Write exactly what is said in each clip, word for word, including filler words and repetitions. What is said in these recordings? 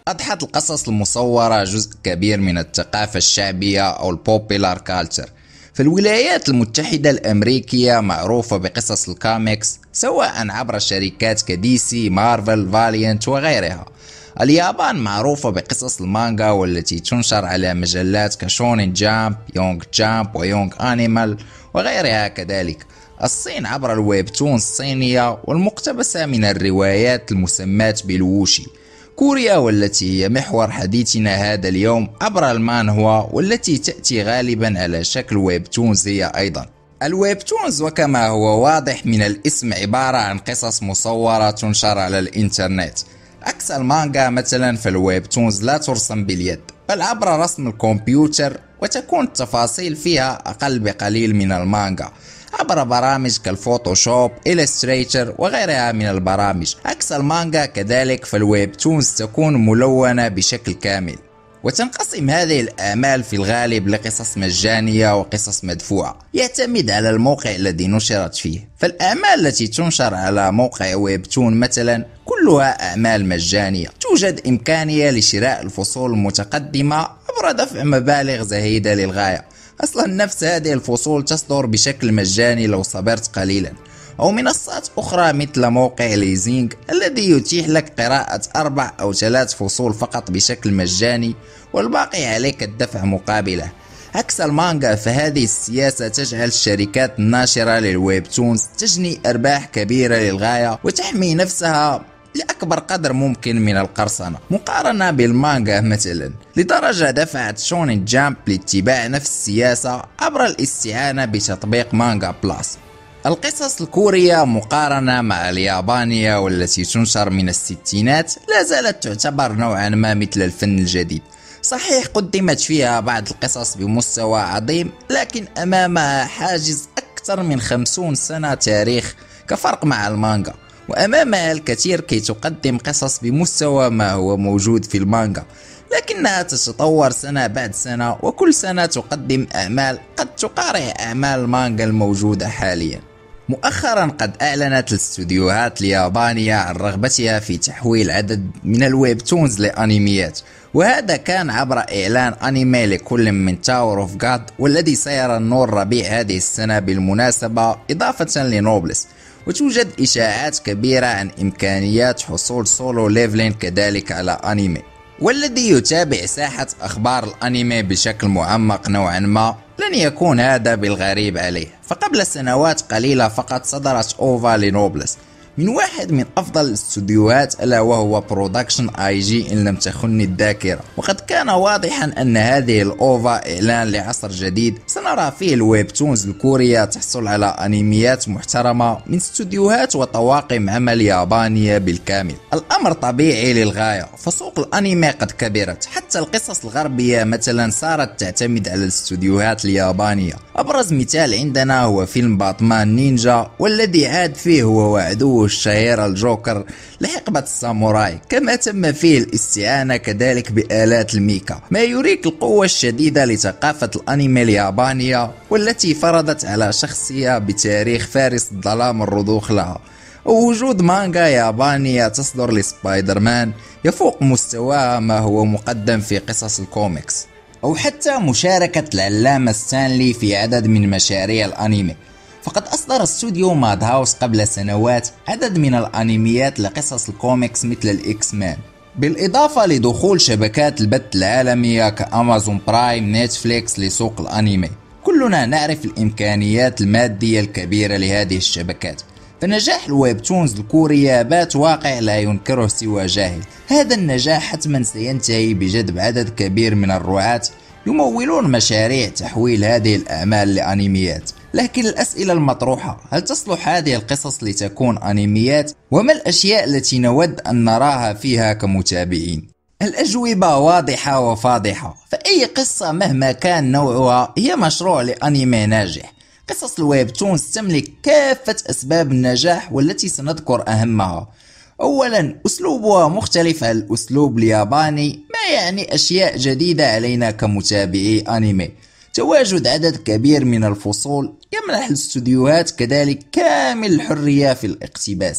أضحت القصص المصورة جزء كبير من الثقافة الشعبية أو البوبيلار كالتشر. في الولايات المتحدة الأمريكية معروفة بقصص الكوميكس سواء عبر شركات كديسي، مارفل، فاليانت وغيرها. اليابان معروفة بقصص المانجا والتي تنشر على مجلات كشونين جامب، يونغ جامب ويونغ أنيمال وغيرها كذلك. الصين عبر الويبتون الصينية والمقتبسة من الروايات المسماة بالووشي. كوريا والتي هي محور حديثنا هذا اليوم عبر المانهوا والتي تأتي غالبا على شكل ويبتونز هي أيضا. الويبتونز وكما هو واضح من الاسم عبارة عن قصص مصورة تنشر على الإنترنت، عكس المانجا مثلا. فالويبتونز لا ترسم باليد بل عبر رسم الكمبيوتر، وتكون التفاصيل فيها أقل بقليل من المانجا عبر برامج كالفوتوشوب، إلستريتر وغيرها من البرامج. عكس المانجا كذلك فالويبتونز تكون ملونة بشكل كامل، وتنقسم هذه الأعمال في الغالب لقصص مجانية وقصص مدفوعة، يعتمد على الموقع الذي نشرت فيه. فالأعمال التي تنشر على موقع ويبتون مثلا كلها أعمال مجانية، توجد إمكانية لشراء الفصول المتقدمة عبر دفع مبالغ زهيدة للغاية. أصلا نفس هذه الفصول تصدر بشكل مجاني لو صبرت قليلا، أو منصات أخرى مثل موقع ليزينج الذي يتيح لك قراءة أربع أو ثلاث فصول فقط بشكل مجاني والباقي عليك الدفع مقابله. عكس المانجا فهذه السياسة تجعل الشركات الناشرة للويبتونز تجني أرباح كبيرة للغاية وتحمي نفسها لأكبر قدر ممكن من القرصنة مقارنة بالمانجا مثلا، لدرجة دفعت شونين جامب لاتباع نفس السياسة عبر الاستعانة بتطبيق مانجا بلاس. القصص الكورية مقارنة مع اليابانية والتي تنشر من الستينات لا زالت تعتبر نوعا ما مثل الفن الجديد. صحيح قدمت فيها بعض القصص بمستوى عظيم، لكن أمامها حاجز أكثر من خمسون سنة تاريخ كفرق مع المانجا، وأمامها الكثير كي تقدم قصص بمستوى ما هو موجود في المانجا، لكنها تتطور سنة بعد سنة، وكل سنة تقدم أعمال قد تقارع أعمال المانجا الموجودة حاليا. مؤخرا قد أعلنت الاستوديوهات اليابانية عن رغبتها في تحويل عدد من الويبتونز لأنيميات، وهذا كان عبر إعلان أنيمي لكل من تاور اوف جاد والذي سيرى النور ربيع هذه السنة بالمناسبة، إضافة لنوبلس. وتوجد إشاعات كبيرة عن إمكانيات حصول سولو ليفلين كذلك على أنيمي. والذي يتابع ساحة أخبار الأنيمي بشكل معمق نوعا ما لن يكون هذا بالغريب عليه، فقبل سنوات قليلة فقط صدرت أوفا لنوبلس من واحد من أفضل الاستوديوهات ألا وهو برودكشن آي جي إن لم تخني الذاكرة، وقد كان واضحا أن هذه الأوفا إعلان لعصر جديد سنرى فيه الويبتونز الكورية تحصل على أنيميات محترمة من استوديوهات وطواقم عمل يابانية بالكامل. الأمر طبيعي للغاية، فسوق الأنيمي قد كبرت، حتى القصص الغربية مثلا صارت تعتمد على الاستوديوهات اليابانية. أبرز مثال عندنا هو فيلم باتمان نينجا، والذي عاد فيه هو وعدوه الشهير الجوكر لحقبة الساموراي، كما تم فيه الاستعانة كذلك بآلات الميكا، ما يريك القوة الشديدة لثقافة الأنيمي اليابانية والتي فرضت على شخصية بتاريخ فارس الظلام الرضوخ لها. ووجود مانجا يابانية تصدر لسبايدر مان يفوق مستواها ما هو مقدم في قصص الكوميكس، أو حتى مشاركة العلامة ستانلي في عدد من مشاريع الأنيمي. فقد أصدر استوديو ماد هاوس قبل سنوات عدد من الأنيميات لقصص الكوميكس مثل الإكس مان، بالإضافة لدخول شبكات البث العالمية كأمازون برايم، نتفليكس لسوق الأنيمي. كلنا نعرف الإمكانيات المادية الكبيرة لهذه الشبكات، فنجاح الويبتونز الكورية بات واقع لا ينكره سوى جاهل. هذا النجاح حتما سينتهي بجذب عدد كبير من الرعاة يمولون مشاريع تحويل هذه الأعمال لأنيميات. لكن الأسئلة المطروحة: هل تصلح هذه القصص لتكون أنيميات؟ وما الأشياء التي نود أن نراها فيها كمتابعين؟ الأجوبة واضحة وفاضحة، فأي قصة مهما كان نوعها هي مشروع لأنيمي ناجح. قصص الويبتونز تملك كافة أسباب النجاح والتي سنذكر أهمها. أولا، أسلوبها مختلف عن الأسلوب الياباني، ما يعني أشياء جديدة علينا كمتابعي أنيمي. تواجد عدد كبير من الفصول يمنح الاستوديوهات كذلك كامل الحرية في الاقتباس،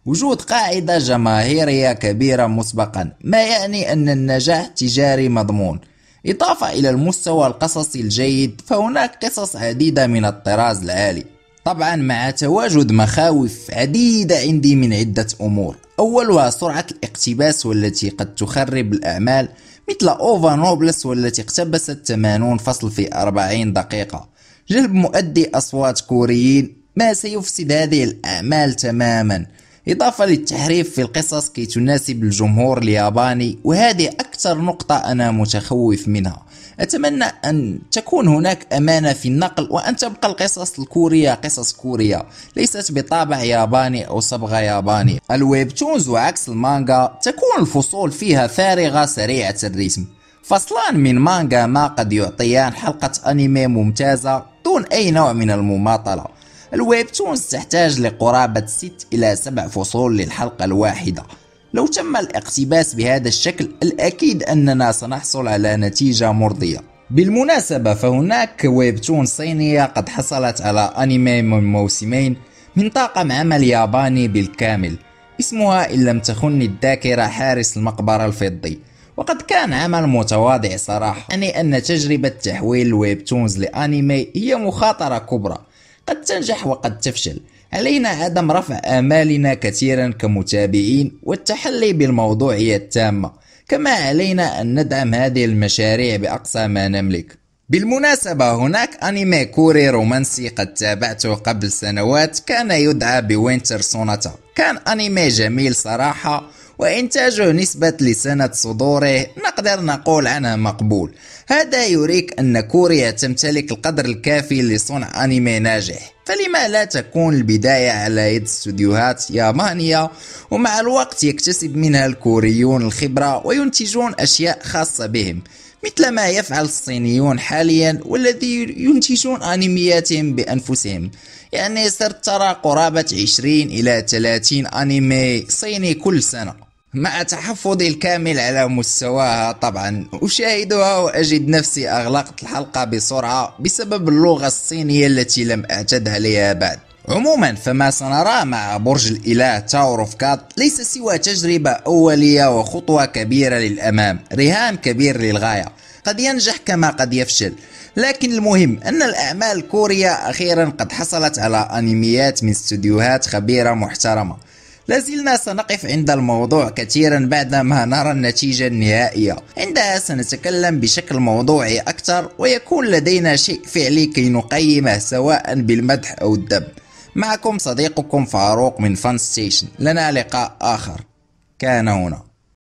وجود قاعدة جماهيرية كبيرة مسبقا ما يعني أن النجاح التجاري مضمون. إضافة إلى المستوى القصصي الجيد، فهناك قصص عديدة من الطراز العالي، طبعا مع تواجد مخاوف عديدة عندي من عدة أمور. أولها سرعة الاقتباس والتي قد تخرب الأعمال، مثل أوفا نوبلس والتي اقتبست ثمانين فصل في أربعين دقيقة. جلب مؤدي أصوات كوريين ما سيفسد هذه الأعمال تماما، إضافة للتحريف في القصص كي تناسب الجمهور الياباني، وهذه أكثر نقطة أنا متخوف منها. أتمنى أن تكون هناك أمانة في النقل، وأن تبقى القصص الكورية قصص كورية ليست بطابع ياباني أو صبغة ياباني. الويبتونز وعكس المانجا تكون الفصول فيها فارغة سريعة الرسم، فصلان من مانجا ما قد يعطيان حلقة أنمي ممتازة دون أي نوع من المماطلة. الويبتونز تحتاج لقرابة ست إلى سبع فصول للحلقة الواحدة. لو تم الاقتباس بهذا الشكل، الأكيد أننا سنحصل على نتيجة مرضية. بالمناسبة، فهناك ويبتون صينية قد حصلت على أنمي من موسمين من طاقم عمل ياباني بالكامل، اسمها إن لم تخن الذاكرة حارس المقبرة الفضي، وقد كان عمل متواضع صراحة. يعني أن تجربة تحويل الويبتونز لأنمي هي مخاطرة كبرى، قد تنجح وقد تفشل. علينا عدم رفع آمالنا كثيرا كمتابعين والتحلي بالموضوعية التامة، كما علينا أن ندعم هذه المشاريع بأقصى ما نملك. بالمناسبة، هناك أنمي كوري رومانسي قد تابعته قبل سنوات كان يدعى بوينتر سوناتا. كان أنمي جميل صراحة، وإنتاجه نسبة لسنة صدوره نقدر نقول عنه مقبول. هذا يريك أن كوريا تمتلك القدر الكافي لصنع أنمي ناجح، فلما لا تكون البداية على يد استوديوهات يابانية، ومع الوقت يكتسب منها الكوريون الخبرة وينتجون أشياء خاصة بهم، مثل ما يفعل الصينيون حاليا والذي ينتجون أنمياتهم بأنفسهم. يعني صرت ترى قرابة عشرين إلى ثلاثين أنمي صيني كل سنة. مع تحفظي الكامل على مستواها طبعا أشاهدها وأجد نفسي أغلقت الحلقة بسرعة بسبب اللغة الصينية التي لم أعتد عليها بعد. عموما، فما سنراه مع برج الإله تاور اوف كات ليس سوى تجربة أولية وخطوة كبيرة للأمام، رهان كبير للغاية، قد ينجح كما قد يفشل، لكن المهم أن الأعمال الكورية أخيرا قد حصلت على أنميات من استوديوهات خبيرة محترمة. لازلنا سنقف عند الموضوع كثيرا بعدما نرى النتيجة النهائية، عندها سنتكلم بشكل موضوعي أكثر ويكون لدينا شيء فعلي كي نقيمه سواء بالمدح أو الذم. معكم صديقكم فاروق من فان ستيشن، لنا لقاء آخر. كان هنا.